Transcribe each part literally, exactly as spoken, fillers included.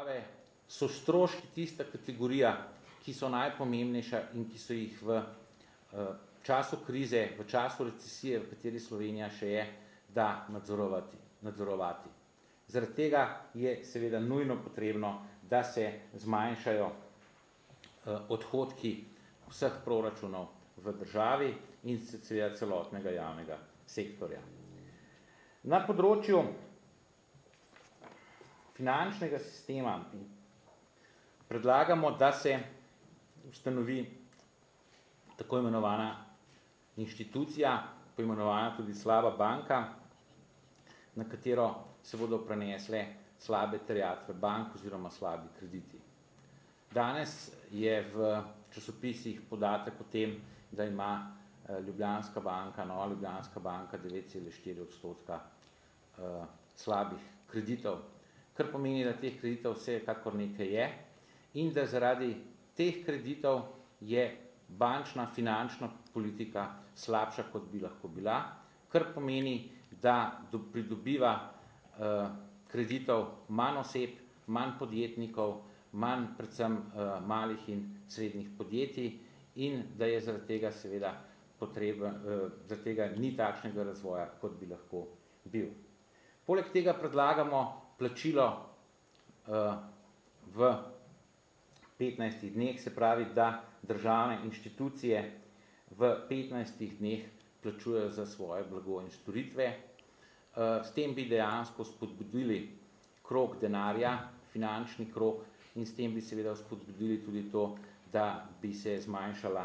države so stroški tista kategorija, ki so najpomembnejša in ki so jih v času krize, v času recesije, v kateri Slovenija še je, da nadzorovati. nadzorovati. Zaradi tega je seveda nujno potrebno, da se zmanjšajo odhodki vseh proračunov v državi in seveda celotnega javnega sektorja. Na področju finančnega sistema predlagamo, da se ustanovi tako imenovana inštitucija, poimenovana tudi slaba banka, na katero se bodo prenesle slabe terjatve bank oziroma slabi krediti. Danes je v časopisih podatek o tem, da ima Ljubljanska banka, Nova Ljubljanska banka devet celih štiri odstotka slabih kreditov, kar pomeni, da teh kreditov vsekakor nekaj je in da zaradi teh kreditov je bančna finančna politika slabša, kot bi lahko bila, kar pomeni, da pridobiva kreditov manj oseb, manj podjetnikov, manj predvsem malih in srednjih podjetij in da je zaradi tega seveda potreben, zaradi tega ni takšnega razvoja, kot bi lahko bil. Poleg tega predlagamo plačilo v petnajstih dneh, se pravi, da državne inštitucije v petnajstih dneh plačujejo za svoje blago in storitve. S tem bi dejansko spodbudili krog denarja, finančni krog in s tem bi seveda spodbudili tudi to, da bi se zmanjšala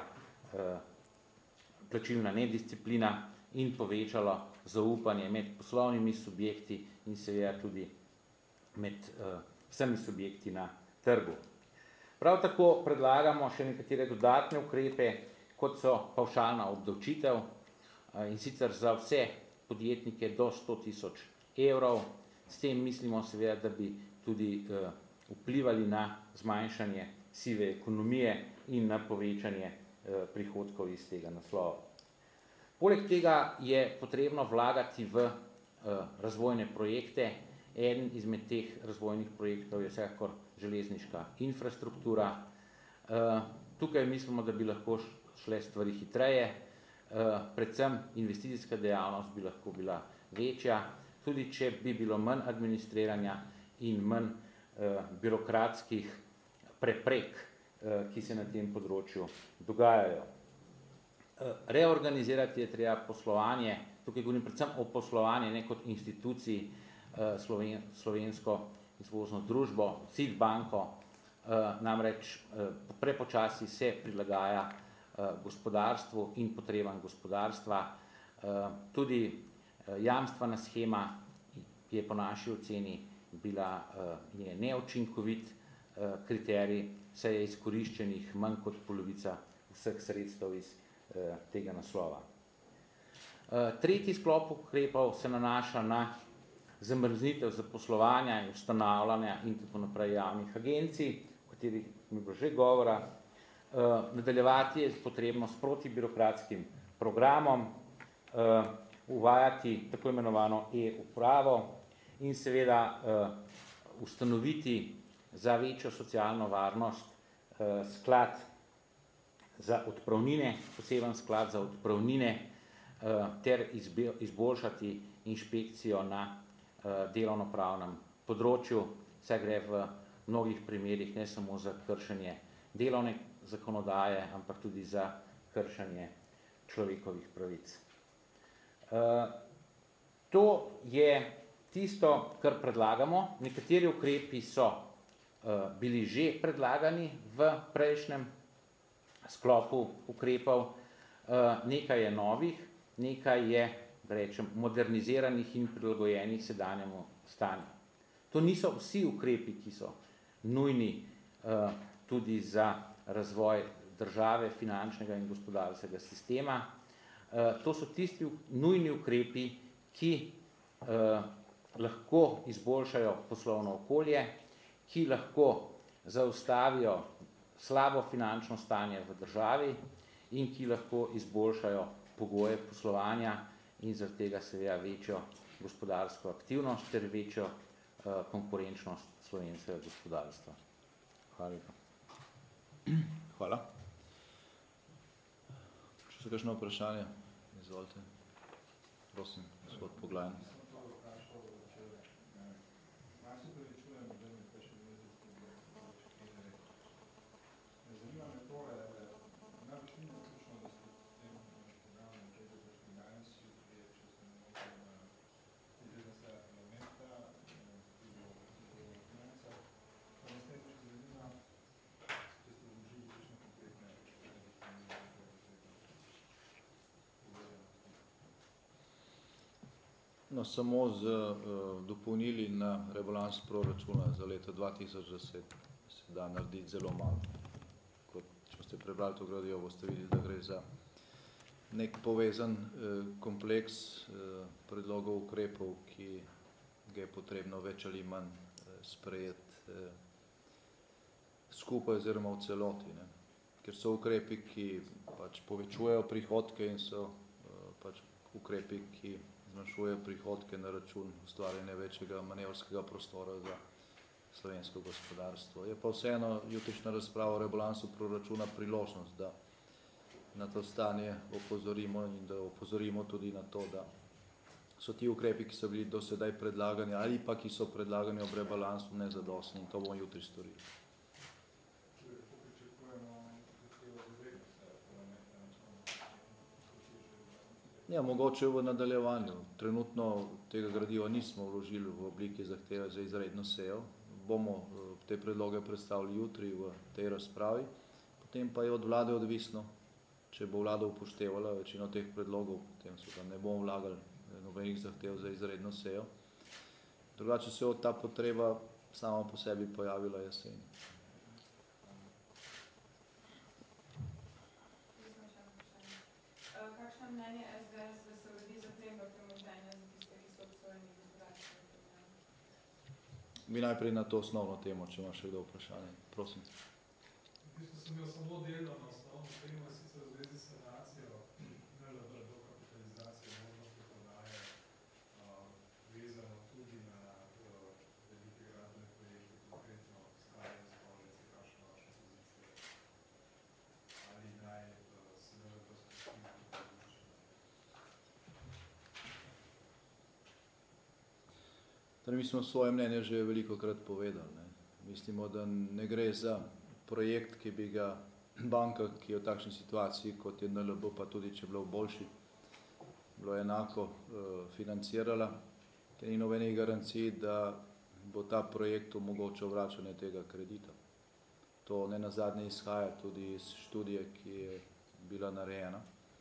plačilna nedisciplina in povečalo zaupanje med poslovnimi subjekti in seveda tudi med vsemi subjekti na trgu. Prav tako predlagamo še nekatere dodatne ukrepe, kot so pavšalna obdavčitev in sicer za vse podjetnike do sto tisoč evrov. S tem mislimo seveda, da bi tudi vplivali na zmanjšanje sive ekonomije in na povečanje prihodkov iz tega naslova. Poleg tega je potrebno vlagati v razvojne projekte. Eden izmed teh razvojnih projektov je vsekakor železniška infrastruktura. Tukaj mislimo, da bi lahko šle stvari hitreje, predvsem investicijska dejavnost bi lahko bila večja, tudi če bi bilo manj administriranja in manj birokratskih preprek, ki se na tem področju dogajajo. Reorganizirati je treba poslovanje, tukaj govorim predvsem o poslovanju, ne kot instituciji, slovensko izvozno družbo, S I D banko, namreč prepočasi se prilagaja gospodarstvu in potrebam gospodarstva. Tudi jamstvena shema je po naši oceni bila je neučinkovit kriterij, saj je izkoriščenih manj kot polovica vseh sredstev iz tega naslova. Tretji sklop ukrepov se nanaša na zamrznitev zaposlovanja in ustanavljanja in tako naprej javnih agencij, o katerih mi bo že govora. Nadaljevati je potrebno s protibirokratskim programom, uvajati tako imenovano e-upravo in seveda ustanoviti za večjo socialno varnost sklad za odpravnine, poseben sklad za odpravnine ter izboljšati inšpekcijo na delovnopravnem področju, saj gre v mnogih primerih ne samo za kršenje delovne zakonodaje, ampak tudi za kršenje človekovih pravic. To je tisto, kar predlagamo. Nekateri ukrepi so bili že predlagani v prejšnjem sklopu ukrepov, nekaj je novih, nekaj je, da rečem, moderniziranih in prilagojenih sedanjemu stanju. To niso vsi ukrepi, ki so nujni tudi za razvoj države, finančnega in gospodarskega sistema. To so tisti nujni ukrepi, ki lahko izboljšajo poslovno okolje, ki lahko zaustavijo slabo finančno stanje v državi in ki lahko izboljšajo pogoje poslovanja in zaradi tega seveda večjo gospodarsko aktivnost ter večjo konkurenčnost slovenskega gospodarstva. Hvala lepa. Hvala. Če se kakšno vprašanje, izvolite. Prosim, gospod Poglajen. No, samo z uh, dopolnili na rebalans proračuna za leto dva tisoč deset se da narediti zelo malo. Kot, če ste prebrali to gradivo, boste videli, da gre za nek povezan uh, kompleks uh, predlogov ukrepov, ki ga je potrebno več ali manj uh, sprejeti uh, skupaj oziroma v celoti. Ne? Ker so ukrepi, ki pač povečujejo prihodke in so uh, pač ukrepi, ki zmanjšujejo prihodke na račun ustvarjanja večjega manevrskega prostora za slovensko gospodarstvo. Je pa vseeno jutrišnja razprava o rebalansu proračuna priložnost, da na to stanje opozorimo in da opozorimo tudi na to, da so ti ukrepi, ki so bili do sedaj predlagani ali pa ki so predlagani ob rebalansu, nezadostni in to bomo jutri storili. Ja, mogoče v nadaljevanju. Trenutno tega gradiva nismo vložili v obliki zahteve za izredno sejo. Bomo te predloge predstavili jutri v tej razpravi. Potem pa je od vlade odvisno, če bo vlada upoštevala večino teh predlogov, potem so da ne bomo vlagali nobenih zahtev za izredno sejo. Drugače se je ta potreba sama po sebi pojavila jeseni. Kakšno mnenje es de es, da se uredi zaplemba premoženja za tiste, ki so obsojeni gospodarskega programa? Mi najprej na to osnovno temo, če ima še kdo vprašanje. Prosim. V bistvu sem imel samo delno na osnovno temo, sicer v zvezi s sanacijo en el be dokapitalizacije možnosti prodaje, vezano tudi na velike gradbene projekte, konkretno Stare Stolnice, kakšna vaša pozicija? Ali naj se en el be spustimo? Mi smo svoje mnenje že velikokrat povedali. Ne. Mislimo, da ne gre za projekt, ki bi ga banka, ki je v takšni situaciji, kot je en el be, pa tudi če bilo v boljši, bilo enako uh, financirala, ker ni nobenih garancij, da bo ta projekt omogočil vračanje tega kredita. To ne nazadnje izhaja tudi iz študije, ki je bila narejena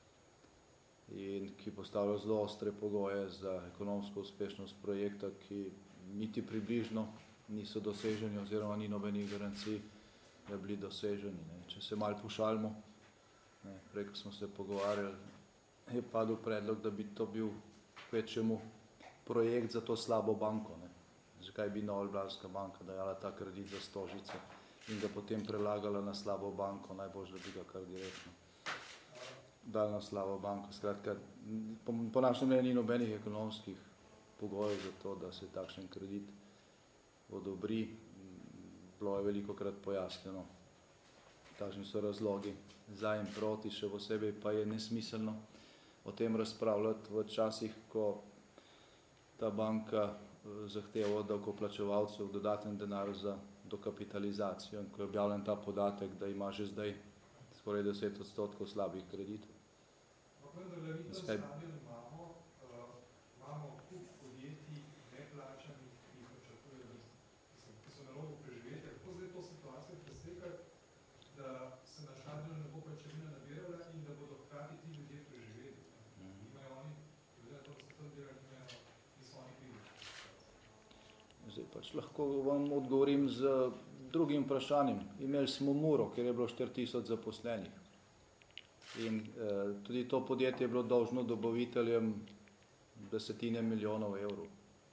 in ki postavlja zelo ostre pogoje za ekonomsko uspešnost projekta, ki niti približno niso doseženi oziroma ni nobenih garancij, da bili doseženi. Ne. Če se malo pošalimo, ne, prej, ko smo se pogovarjali, je padel predlog, da bi to bil kvečemu projekt za to slabo banko. Ne. Zakaj bi Nova Ljubljanska banka dajala ta kredit za Stožice in ga potem prelagala na slabo banko, najbolj, da bi ga kar direktno dal na slabo banko. Skratka, po, po našem mnenju ni nobenih ekonomskih pogojev za to, da se takšen kredit odobri. Bilo je velikokrat pojasnjeno, kakšni so razlogi za in proti, še posebej pa je nesmiselno o tem razpravljati v časih, ko ta banka zahteva od davkoplačevalcev dodaten denar za dokapitalizacijo in ko je objavljen ta podatek, da ima že zdaj skoraj deset odstotkov slabih kreditov. Skaj... imamo, uh, imamo kup podjetij neplačanih, ki jih očakuje, ki so na robu preživeti. Kako zdaj to situacijo prestekati, da se na Šadrinu ne bo plačevina nabirala in da bodo hkrati ti ljudje preživeli? Mm-hmm. Imajo oni, ljudje, da so tam delali, imajo, niso oni krivi. Zdaj pač lahko vam odgovorim z drugim vprašanjem. Imeli smo Muro, kjer je bilo štiri tisoč zaposlenih. In eh, tudi to podjetje je bilo dolžno dobaviteljem desetine milijonov evrov.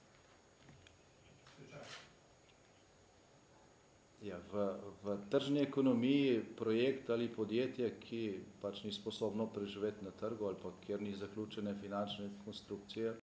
Ja, v, v tržni ekonomiji projekt ali podjetje, ki pač ni sposobno preživeti na trgu ali pa kjer ni zaključene finančne konstrukcije,